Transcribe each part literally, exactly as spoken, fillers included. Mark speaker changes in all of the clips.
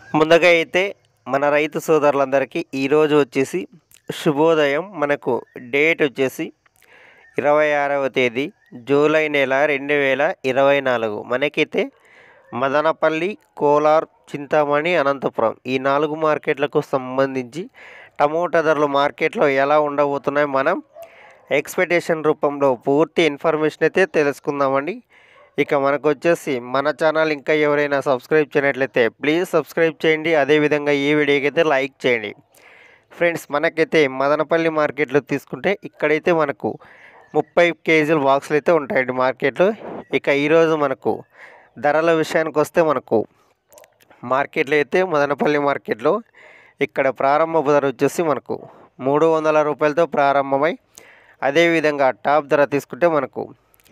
Speaker 1: ముందుగా అయితే మన రైతు సోదరులందరికీ ఈరోజు వచ్చేసి శుభోదయం. మనకు డేట్ వచ్చేసి ఇరవై ఆరవ తేదీ జూలై నెల రెండు వేల ఇరవై నాలుగు. మనకైతే మదనపల్లి, కోలార్, చింతామణి, అనంతపురం ఈ నాలుగు మార్కెట్లకు సంబంధించి టమోటా ధరలు మార్కెట్లో ఎలా ఉండబోతున్నాయి మనం ఎక్స్పెక్టేషన్ రూపంలో పూర్తి ఇన్ఫర్మేషన్ అయితే తెలుసుకుందామండి. ఇక మనకు వచ్చేసి మన ఛానల్ ఇంకా ఎవరైనా సబ్స్క్రైబ్ చేయనట్లయితే ప్లీజ్ సబ్స్క్రైబ్ చేయండి. అదేవిధంగా ఈ వీడియోకి అయితే లైక్ చేయండి. ఫ్రెండ్స్, మనకైతే మదనపల్లి మార్కెట్లో తీసుకుంటే ఇక్కడైతే మనకు ముప్పై కేజీల బాక్సులు అయితే ఉంటాయండి మార్కెట్లో. ఇక ఈరోజు మనకు ధరల విషయానికి వస్తే మనకు మార్కెట్లో అయితే మదనపల్లి మార్కెట్లో ఇక్కడ ప్రారంభ ధర వచ్చేసి మనకు మూడు వందల రూపాయలతో ప్రారంభమై అదేవిధంగా టాప్ ధర తీసుకుంటే మనకు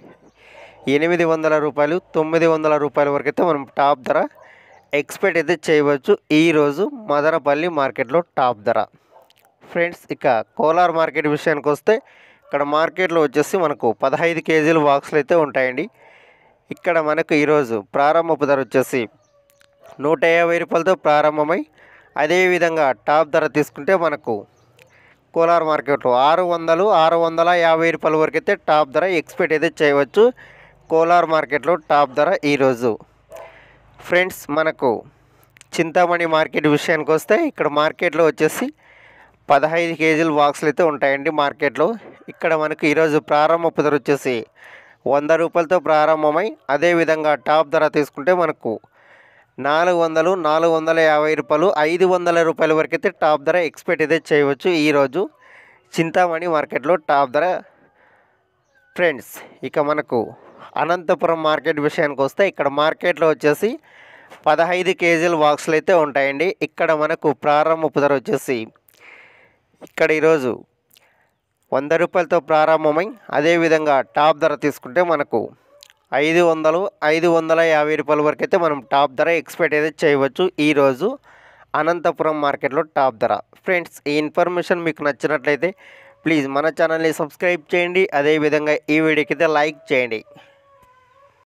Speaker 1: ఎనిమిది వందల రూపాయలు తొమ్మిది వందల రూపాయల వరకు అయితే మనం టాప్ ధర ఎక్స్పెక్ట్ అయితే చేయవచ్చు ఈరోజు మదనపల్లి మార్కెట్లో టాప్ ధర. ఫ్రెండ్స్, ఇక కోలార్ మార్కెట్ విషయానికి వస్తే ఇక్కడ మార్కెట్లో వచ్చేసి మనకు పదహైదు కేజీల బాక్సులు అయితే ఉంటాయండి. ఇక్కడ మనకు ఈరోజు ప్రారంభపు ధర వచ్చేసి నూట యాభై రూపాయలతో ప్రారంభమై అదేవిధంగా టాప్ ధర తీసుకుంటే మనకు కోలార్ మార్కెట్లో ఆరు వందలు ఆరు వందల యాభై రూపాయల వరకు అయితే టాప్ ధర ఎక్స్పెక్ట్ అయితే చేయవచ్చు కోలార్ మార్కెట్లో టాప్ ధర ఈరోజు. ఫ్రెండ్స్, మనకు చింతామణి మార్కెట్ విషయానికి వస్తే ఇక్కడ మార్కెట్లో వచ్చేసి పదహైదు కేజీల బాక్సులు అయితే ఉంటాయండి మార్కెట్లో. ఇక్కడ మనకు ఈరోజు ప్రారంభపు ధర వచ్చేసి వంద రూపాయలతో ప్రారంభమై అదేవిధంగా టాప్ ధర తీసుకుంటే మనకు నాలుగు వందలు నాలుగు వందల యాభై రూపాయలు ఐదు వందల రూపాయల వరకు అయితే టాప్ ధర ఎక్స్పెక్ట్ అయితే చేయవచ్చు ఈరోజు చింతామణి మార్కెట్లో టాప్ ధర. ఫ్రెండ్స్, ఇక మనకు అనంతపురం మార్కెట్ విషయానికి వస్తే ఇక్కడ మార్కెట్లో వచ్చేసి పదహైదు కేజీల బాక్సులు అయితే ఉంటాయండి. ఇక్కడ మనకు ప్రారంభపు ధర వచ్చేసి ఇక్కడ ఈరోజు వంద రూపాయలతో ప్రారంభమై అదేవిధంగా టాప్ ధర తీసుకుంటే మనకు ఐదు వందలు ఐదు వందల యాభై రూపాయల వరకు అయితే మనం టాప్ ధర ఎక్స్పెక్ట్ అయితే చేయవచ్చు ఈరోజు అనంతపురం మార్కెట్లో టాప్ ధర. ఫ్రెండ్స్, ఈ ఇన్ఫర్మేషన్ మీకు నచ్చినట్లయితే ప్లీజ్ మన ఛానల్ని సబ్స్క్రైబ్ చేయండి. అదేవిధంగా ఈ వీడియోకి అయితే లైక్ చేయండి.